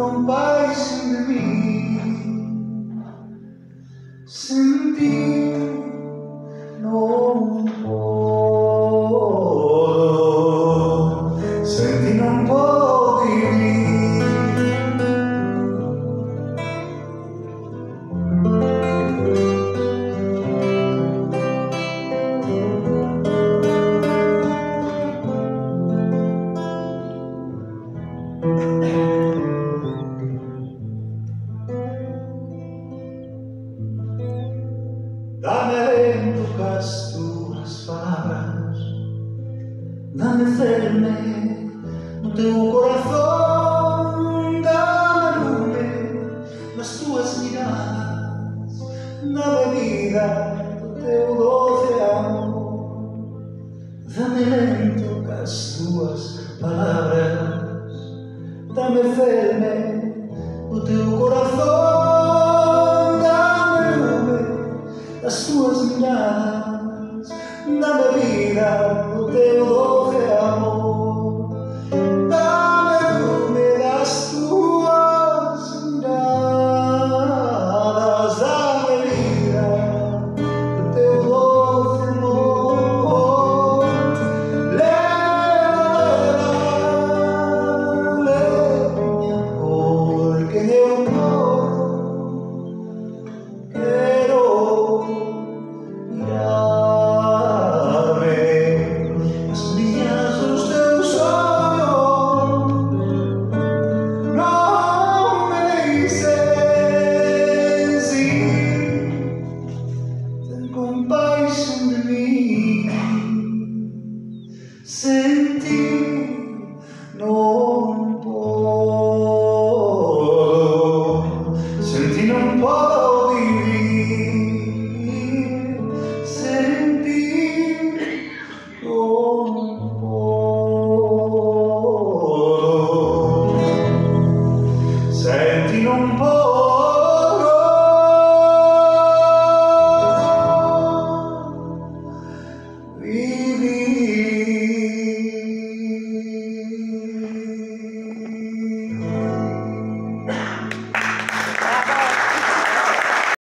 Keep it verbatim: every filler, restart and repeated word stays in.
rompáis de mí. Sentir non podo, sentir non podo vivir. Dame lento cas túas palabras, dame ferme no teu corazón, dame lume nas túas miradas, dame vida do teu doce amor. Dame lento cas túas palabras, dame ferme no teu corazón, dame lume as tuas miradas, dame vida no teu dor.